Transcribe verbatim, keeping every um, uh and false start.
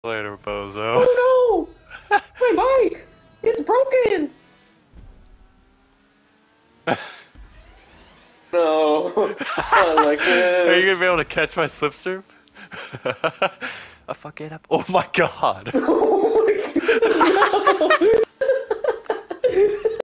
Later, bozo. Oh no! My bike! It's broken! No, not like this. Are you gonna be able to catch my slipstream? I fuck it up. Oh my god. Oh my god, no!